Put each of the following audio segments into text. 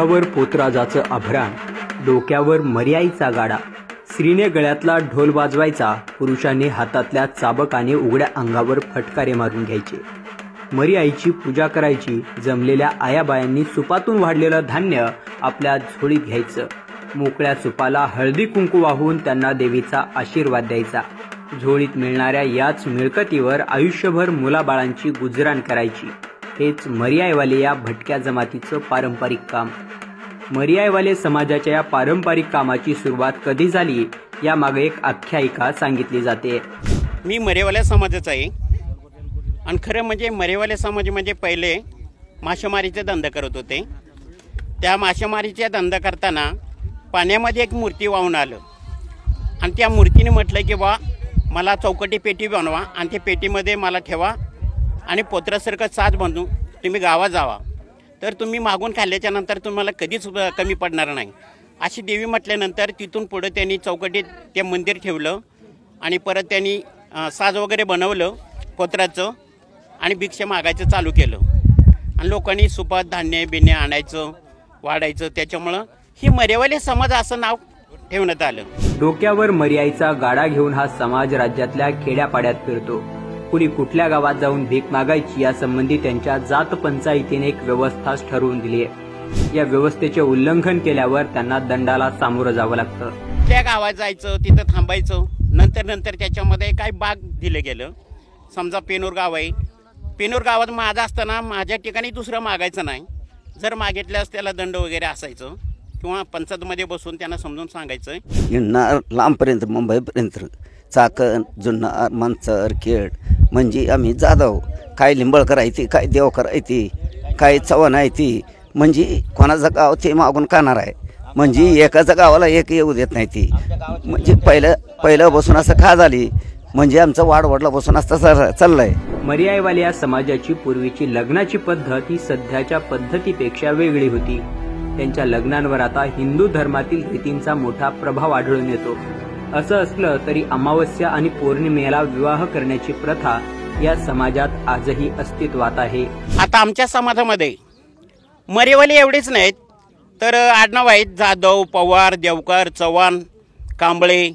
अंगावर पोतराजाचं आभरण, डोक्यावर मर्याईचा गाडा, स्त्रीने गळ्यातला ढोल वाजवायचा, पुरुषांनी हातातल्या चाबकाने उघड्या अंगावर फटकारे मारून घ्यायचे. मर्याईची पूजा करायची. जमलेल्या आयाबायांनी सुपातून वाढलेलं धान्य आपल्या झोळीत घ्यायचं. मोकळ्या सुपाला हळदी कुंकू वाहून त्यांना देवीचा आशीर्वाद द्यायचा. झोळीत मिळणाऱ्या याच मिळकतीवर आयुष्यभर मुलाबाळांची गुजराण करायची. हेच मर्याईवाले या भटक्या जमातीचं पारंपरिक काम. मर्याईवाले समाजाच्या या पारंपरिक कामाची सुरुवात कधी झाली यामागे एक आख्यायिका सांगितली जाते. मी मर्याईवाल्या समाजाचा आहे आणि खरं म्हणजे मर्याईवाले समाज म्हणजे पहिले मासेमारीचे धंदा करत होते. त्या मासेमारीचा धंदा करताना पाण्यामध्ये एक मूर्ती वाहून आलं आणि त्या मूर्तीने म्हटलं की बा मला चौकटी पेटी बनवा आणि त्या पेटीमध्ये मला ठेवा आणि पोत्रासारखं साज बांधून तुम्ही गावात जावा, तर तुम्ही मागून खाल्ल्याच्या नंतर तुम्हाला कधीच कमी पडणार नाही अशी देवी म्हटल्यानंतर तिथून पुढं त्यांनी चौकटीत ते मंदिर ठेवलं आणि परत त्यांनी साज वगैरे बनवलं पोत्राचं आणि भिक्षा मागायचं चालू केलं आणि लोकांनी सुपात धान्य बिन्य आणायचं वाढायचं. त्याच्यामुळं ही मर्याईवाले समाज असं नाव ठेवण्यात आलं. डोक्यावर मर्याईचा गाडा घेऊन हा समाज राज्यातल्या खेड्यापाड्यात फिरतो. कुणी कुठल्या गावात जाऊन भीक मागायची यासंबंधी त्यांच्या जात पंचायतीने एक व्यवस्थाच ठरवून दिली आहे. या व्यवस्थेचे उल्लंघन केल्यावर त्यांना दंडाला सामोरं जावं लागतं. त्या गावात जायचं, तिथं थांबायचं. नंतर त्याच्यामध्ये काय भाग दिलं गेलं. समजा पेनूर गाव आहे, पेनूर गावात माझा असताना माझ्या ठिकाणी दुसरं मागायचं नाही. जर मागितल्यास त्याला दंड वगैरे असायचं किंवा पंचायतमध्ये बसून त्यांना समजून सांगायचं. जुन्नर लांबपर्यंत मुंबईपर्यंत चाकण जुन्नर मंचर खेड म्हणजे आम्ही जाधव. काय लिंबळकर आहे ती, काय देवकर आहे ती, काय चव्हाण आहे ती, म्हणजे कोणाचं गाव ते मागून खाणार आहे. म्हणजे एकाच्या गावाला एक येऊ देत नाही ती. म्हणजे पहिलं बसून असं खा झाली म्हणजे आमचं वाडवडला बसून असतं चाललंय. मर्याईवाले या समाजाची पूर्वीची लग्नाची पद्धत ही सध्याच्या पद्धतीपेक्षा वेगळी होती. त्यांच्या लग्नांवर आता हिंदू धर्मातील रीतींचा मोठा प्रभाव आढळून येतो. असं असलं तरी अमावस्या आणि पौर्णिमेला विवाह करण्याची प्रथा या समाजात आजही अस्तित्वात आहे. आता आमच्या समाजामध्ये मर्याईवाले एवढेच नाहीत तर आडनाव आहेत जाधव, पवार, देवकर, चव्हाण, कांबळे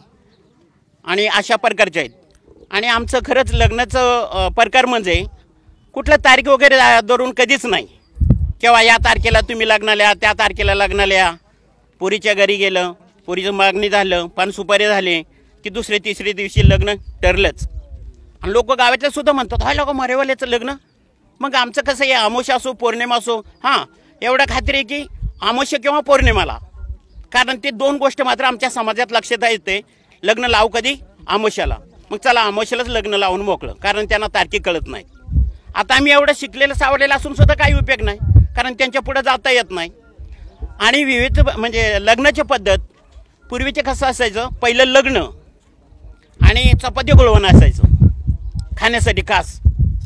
आणि अशा प्रकारचे आहेत. आणि आमचं खरंच लग्नाचं प्रकार म्हणजे कुठलं तारीख वगैरे धरून कधीच नाही. केव्हा या तारखेला तुम्ही लग्नाला, त्या तारखेला लग्नाला, पुरीच्या घरी गेलं, पुरीचं मागणी झालं, पान सुपारी झाले की दुसऱ्या तिसऱ्या दिवशी लग्न ठरलंच. आणि लोक गावातले सुद्धा म्हणतात हा लोक मर्याईवाल्याचं लग्न. मग आमचं कसं आहे, अमावस्या असो पौर्णिमा असो, हां एवढं खात्री आहे की अमावस्या किंवा पौर्णिमाला, कारण ते दोन गोष्ट मात्र आमच्या समाजात लक्षात येते. लग्न लावू कधी, अमावस्याला. मग चला अमावस्यालाच लग्न लावून मोकळं, कारण त्यांना तारखे कळत नाही. आता आम्ही एवढं शिकलेलं सावरलेलं असून सुद्धा काही उपयोग नाही, कारण त्यांच्या पुढे जाता येत नाही. आणि विविध म्हणजे लग्नाची पद्धत पूर्वीचे कसं असायचं, पहिलं लग्न आणि चपाती गुळवण असायचं खाण्यासाठी खास,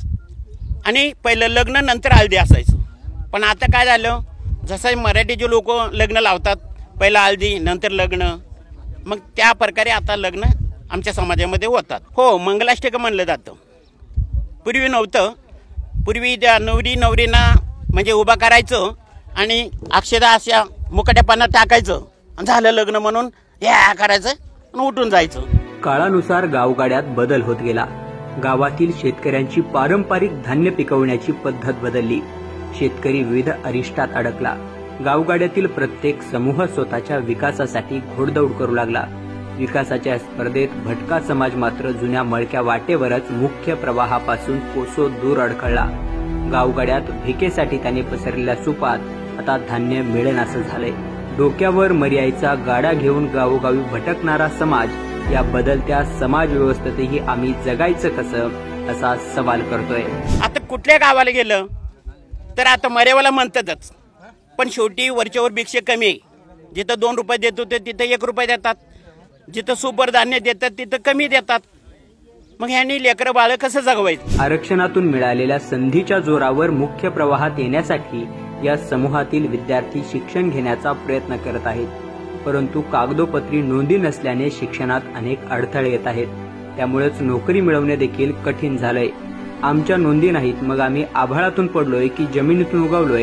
आणि पहिलं लग्न नंतर हळदी असायचं. पण आता काय झालं, जसं मराठीचे लोक लग्न लावतात, पहिलं हळदी नंतर लग्न, मग त्या प्रकारे आता लग्न आमच्या समाजामध्ये होतात. हो, मंगलाष्टक म्हणलं जातं. पूर्वी नव्हतं. पूर्वी त्या नवरीना म्हणजे उभा करायचं आणि अक्षदा अशा मुकाट्या पानात टाकायचं आणि झालं लग्न म्हणून या करायचं आणि उठून जायचं. काळानुसार गावगाड्यात बदल होत गेला. गावातील शेतकऱ्यांची पारंपरिक धान्य पिकवण्याची पद्धत बदलली. शेतकरी विविध अरिष्टात अडकला. गावगाड्यातील प्रत्येक समूह स्वतःच्या विकासासाठी घोडदौड करू लागला. विकासाच्या स्पर्धेत भटका समाज मात्र जुन्या मळक्या वाटेवरच मुख्य प्रवाहापासून कोसो दूर अडखळला. गावगाड्यात भिकेसाठी त्याने पसरलेल्या सुपात आता धान्य मिळेनासं झालंय. डोक्यावर मर्याईचा गाडा घेऊन गावोगावी भटकणारा समाज या बदलत्या समाज व्यवस्थेतही आम्ही जगायचं कसं असा सवाल करतोय. आता कुठल्या गावाला गेलं तर आता मर्याईवाला म्हणतातच, पण शेवटी वरच्यावर भिक्षा कमी आहे. जिथं 2 रुपये देत होते तिथं 1 रुपये देतात, जिथं सुपर धान्य देतात तिथं कमी देतात. मग ह्यांनी लेकरं बाळ कसं जगवायचं. आरक्षणातून मिळालेल्या संधीच्या जोरावर मुख्य प्रवाहात येण्यासाठी या समूहातील विद्यार्थी शिक्षण घेण्याचा प्रयत्न करत आहेत. परंतु कागदोपत्री नोंदी नसल्याने शिक्षणात अनेक अडथळे येत आहेत. त्यामुळेच नोकरी मिळवणे देखील कठीण झालंय. आमच्या नोंदी नाहीत, मग आम्ही आभाळातून पडलोय की जमिनीतून उगवलोय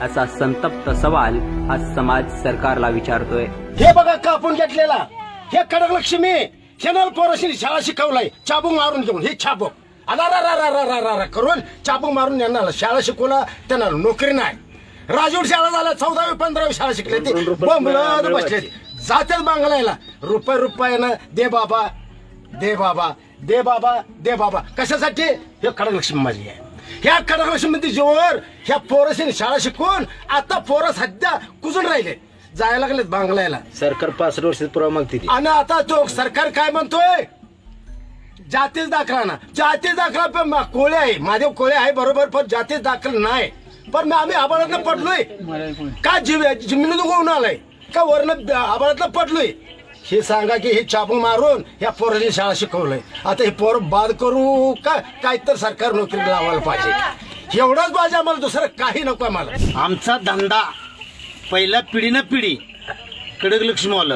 असा संतप्त सवाल हा समाज सरकारला विचारतोय. हे बघा कापून घेतलेला हे कडक लक्ष्मी शेनल पोरशीने शाळा शिकवलाय चाबूक मारून घेऊन हे चाबूक अला करून चाबूक मारून यांना शाळा शिकवला त्यांना नोकरी नाही. राजूर शाळा झाल्या 14वी 15वी शाळा शिकले ते बोंबलत बसले जातात बांगलायला रुपयानं दे बाबा दे बाबा दे बाबा दे बाबा कशासाठी हे कडक लक्ष्मी माझी आहे. ह्या कडक लक्ष्मी जोर ह्या पोरशीने शाळा शिकवून आता पोरं सध्या कुजून राहिले जायला लागलेत बांगलायला. सरकार 65 वर्षात पुरावा मागते आणि आता तो सरकार काय म्हणतोय जातीच दाखला ना जातीच दाखला पण कोळे आहे महादेव कोळे आहे बरोबर पण जातीच दाखल नाही. पण आम्ही आबाळातनं पडलोय का जमिनीत उगवून आलाय का वरनं आबाळातनं पडलोय हे सांगा की हे चाबू मारून ह्या पोरांनी शाळा शिकवलंय. आता हे पोर बाद करू का काय तर सरकार नोकरी लावायला पाहिजे एवढंच पाहिजे आम्हाला दुसरं काही नको आम्हाला. आमचा धंदा पहिल्या पिढीनं पिढी कडक लक्ष्मीवालं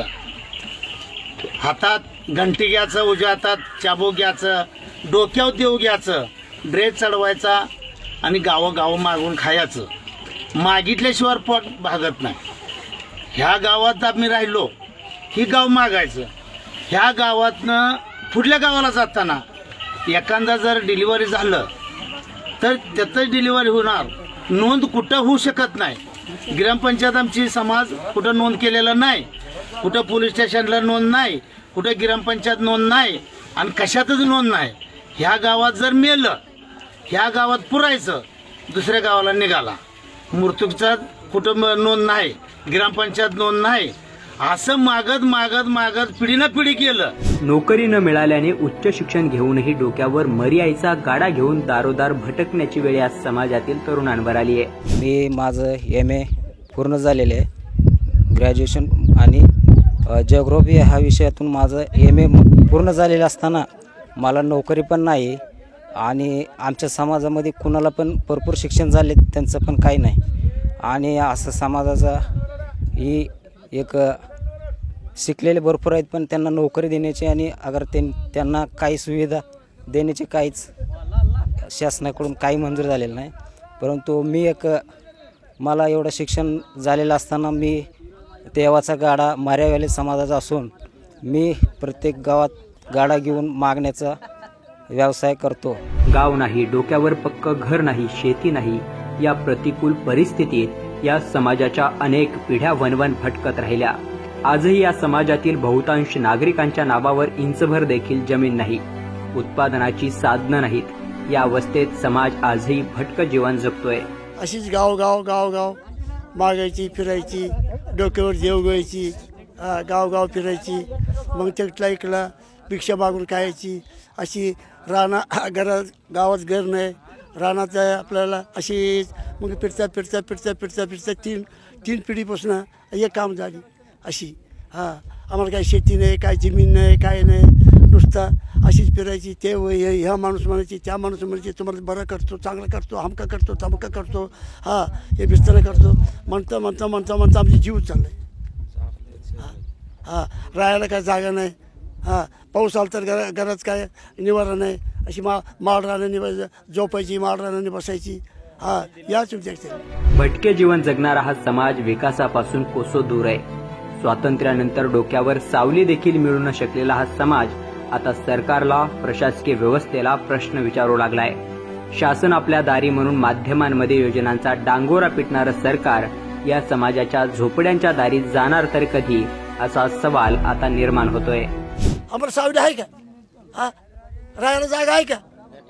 हातात घंटी घ्यायचं उजव्या हातात चाबूक घ्यायचं डोक्यावर देऊ घ्यायचं ड्रेस चढवायचा आणि गावोगाव मागून खायचं. मागितल्याशिवाय पोट भागत नाही. ह्या गावात आम्ही राहिलो ही गाव मागायचं. ह्या गावातनं पुढल्या गावाला जाताना एखादा जर डिलिव्हरी झालं तर त्यातच डिलिव्हरी होणार. नोंद कुठं होऊ शकत नाही. ग्रामपंचायत आमची समाज कुठं नोंद केलेलं नाही कुठं पोलीस स्टेशनला नोंद नाही कुठं ग्रामपंचायत नोंद नाही आणि कशातच नोंद नाही. ह्या गावात जर मेलं ह्या गावात पुरायचं दुसऱ्या गावाला निघाला मृत्यूचा कुठं नोंद नाही ग्रामपंचायत नोंद नाही असं मागत मागत मागत पिढीनं पिढी केलं. नोकरी न मिळाल्याने उच्च शिक्षण घेऊनही डोक्यावर मर्यायचा गाडा घेऊन दारोदार भटकण्याची वेळ या समाजातील तरुणांवर आली आहे. मी माझं MA पूर्ण झालेलं आहे. ग्रॅज्युएशन आणि जिओग्राफी ह्या विषयातून माझं MA पूर्ण झालेलं असताना मला नोकरी पण नाही आणि आमच्या समाजामध्ये कुणाला पण भरपूर शिक्षण झाले त्यांचं पण काही नाही. आणि असं समाजाचा ही एक शिकलेले भरपूर आहेत पण त्यांना नोकरी देण्याची आणि अगर त्यांना काही सुविधा देण्याची काहीच शासनाकडून काही मंजूर झालेलं नाही. परंतु मी मला एवढं शिक्षण झालेलं असताना मी देवाचा गाडा मार्यावाले समाजाचा असून मी प्रत्येक गावात गाडा घेऊन मागण्याचा व्यवसाय करतो. गाव नाही डोक्यावर पक्क घर नाही शेती नाही या प्रतिकूल परिस्थितीत या समाजाच्या अनेक पिढ्या वनवन भटकत राहिल्या. आजही या समाजातील बहुतांश नागरिकांच्या नावावर इंचभर देखील जमीन नाही उत्पादनाची साधनं नाहीत. या अवस्थेत समाज आजही भटक जीवन जगतोय. अशीच गाव मागायची फिरायची डोक्यावर देव घ्यायची गाव फिरायची मग तिकडला इकडला भिक्षा मागून खायची. अशी गावात घर नाही रानात आपल्याला अशी मग फिरता तीन पिढीपासून हे काम झाली अशी. आम्हाला काही शेती नाही काय जमीन नाही काय नाही नुसता अशीच फिरायची. ते ह्या माणूस म्हणायची त्या माणूस म्हणायची तुम्हाला बरं करतो चांगलं करतो हमका करतो तमका करतो हे बिस्ताना करतो म्हणता आमची जीव चाललाय. राहायला काय जागा नाही. पाऊस आला तर घरात काय निवारा नाही. अशी माळ राहण्याने झोपायची माळ राहण्याने बसायची. याच विद्यार्थी भटके जीवन जगणारा हा समाज विकासापासून कोसो दूर आहे. स्वातंत्र्यानंतर डोक्यावर सावली देखील मिळू न शकलेला हा समाज आता सरकारला प्रशासकीय व्यवस्थेला प्रश्न विचारू लागलाय. शासन आपल्या दारी म्हणून माध्यमांमध्ये योजनांचा डांगोरा पिटणारं सरकार या समाजाच्या झोपड्यांच्या दारी जाणार तर कधी असा सवाल आता निर्माण होतोय. आम्हाला सावली आहे का राहायला जागा आहे का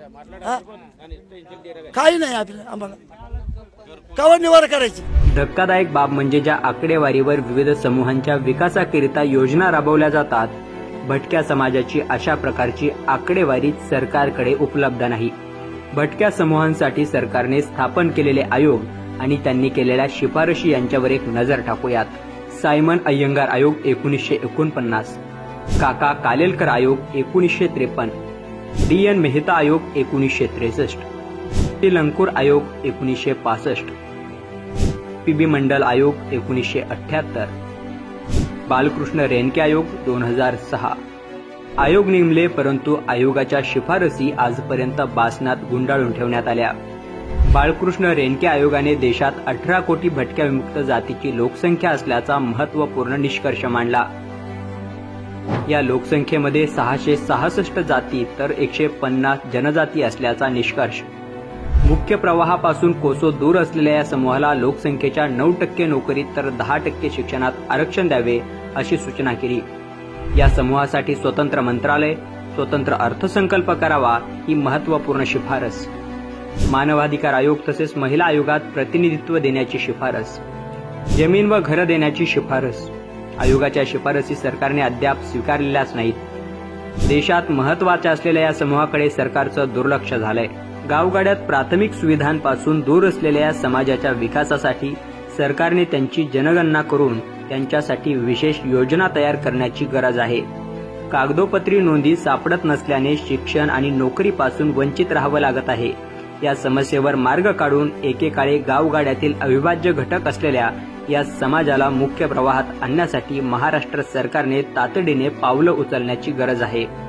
काही नाही आपल्याला आम्हाला कवर निवार करायची. धक्कादायक बाब म्हणजे ज्या आकडेवारीवर विविध समूहांच्या विकासाकरिता योजना राबवल्या जातात भटक्या समाजाची अशा प्रकारची आकडेवारी सरकारकडे उपलब्ध नाही. भटक्या समूहांसाठी सरकारने स्थापन केलेले आयोग आणि त्यांनी केलेल्या शिफारशी यांच्यावर एक नजर टाकूयात. सायमन अय्यंगार आयोग 1949, काका कालेलकर आयोग 1953, DN मेहता आयोग 1963, लंकूर आयोग 1965, PB मंडल आयोग 1978, बालकृष्ण रेणके आयोग 2006. आयोग नेमले परंतु आयोगाच्या शिफारसी आजपर्यंत बासनात गुंडाळून ठेवण्यात आल्या. बाळकृष्ण रेणके आयोगाने देशात 18 कोटी भटक्या विमुक्त जातीची लोकसंख्या असल्याचा महत्त्वपूर्ण निष्कर्ष मांडला। या लोकसंख्येमध्ये 666 जाती तर 150 जनजाती असल्याचा निष्कर्ष। मुख्य प्रवाहापासून कोसो दूर असलेल्या या समूहाला लोकसंख्येच्या 9% नोकरीत तर 10% शिक्षणात आरक्षण द्यावे अशी सूचना केली। या समूहासाठी स्वतंत्र मंत्रालय, स्वतंत्र अर्थसंकल्प करावा ही महत्त्वपूर्ण शिफारस। मानवाधिकार आयोग तसेच महिला आयोगात प्रतिनिधित्व देण्याची शिफारस। जमीन व घरं देण्याची शिफारस। आयोगाच्या शिफारसी सरकारने अद्याप स्वीकारलेल्याच नाहीत। देशात महत्त्वाच्या असलेल्या या समूहाकडे सरकारचं दुर्लक्ष झालंय। गावगाड्यात प्राथमिक सुविधांपासून दूर असलेल्या या समाजाच्या विकासासाठी सरकारने त्यांची जनगणना करून त्यांच्यासाठी विशेष योजना तयार करण्याची गरज आहे। कागदोपत्री नोंदी सापडत नसल्याने शिक्षण आणि नोकरीपासून वंचित राहावं लागत आहे। या समस्येवर मार्ग काढून एकेकाळी गावगाड्यातील अविभाज्य घटक असलेल्या या समाजाला मुख्य प्रवाहात आणण्यासाठी महाराष्ट्र सरकारने तातडीने पावलं उचलण्याची गरज आहे।